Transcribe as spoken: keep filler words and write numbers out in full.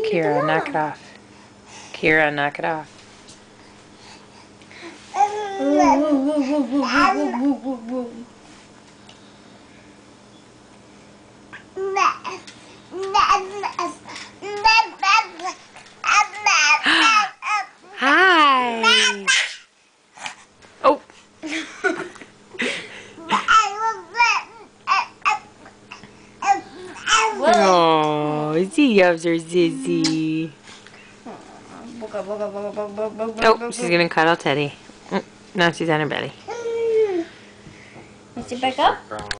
Kyra, knock it off. Kyra, knock it off. Hi. Oh. Oh, she loves her sissy. Oh, she's gonna cuddle Teddy. Now she's on her belly. Let's sit back up.